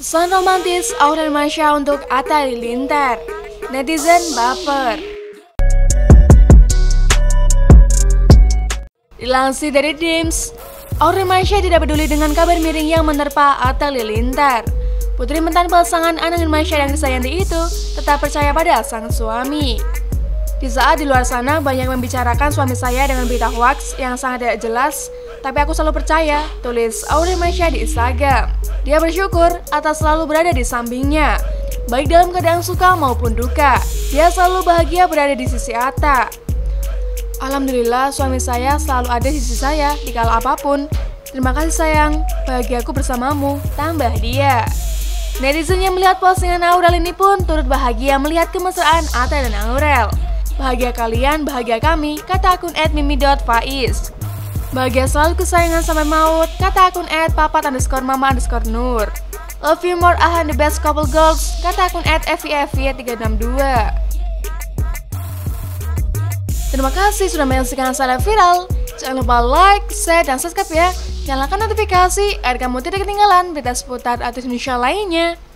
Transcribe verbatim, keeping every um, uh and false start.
Pesan romantis Aurel Marsha untuk Atta Halilintar. Netizen baper. Dilansir dari Dims, Aurel Marsha tidak peduli dengan kabar miring yang menerpa Atta Halilintar. Putri mantan pasangan Anang dan Marsha yang Krisdayanti itu tetap percaya pada sang suami. Di saat di luar sana banyak membicarakan suami saya dengan berita hoaks yang sangat tidak jelas, tapi aku selalu percaya, tulis Aurel Marsha di Instagram. Dia bersyukur Atta selalu berada di sampingnya, baik dalam keadaan suka maupun duka. Dia selalu bahagia berada di sisi Atta. Alhamdulillah suami saya selalu ada di sisi saya di kala apapun. Terima kasih sayang, bahagiaku bersamamu, tambah dia. Netizen yang melihat postingan Aurel ini pun turut bahagia melihat kemesraan Atta dan Aurel. Bahagia kalian, bahagia kami, kata akun et mimi dot faiz. Bahagia selalu kesayangan sampai maut, kata akun et papat underscore mama underscore nur. Love you more, ahan the best couple goals, kata akun et evi evi tiga enam dua. Terima kasih sudah menyaksikan Sada Viral. Jangan lupa like, share, dan subscribe ya. Nyalakan notifikasi agar kamu tidak ketinggalan berita seputar artis Indonesia lainnya.